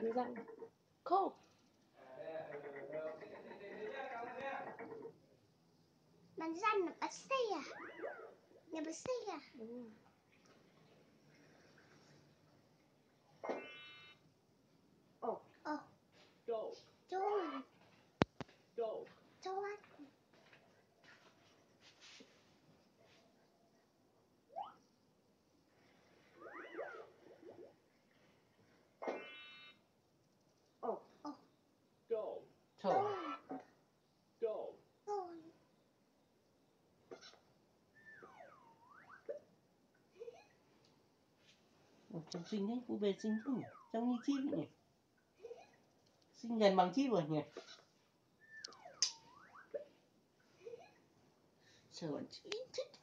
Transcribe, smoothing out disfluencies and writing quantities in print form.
đánh răng. Khô. Đánh răng là bác sĩ à? Nhà bác sĩ à? Đúng rồi. Dog. Trông xinh đấy, búp bê xinh thế nhỉ? Trông như chim nhỉ? Xinh gần bằng chim rồi nhỉ? Sợ bạn chim thích.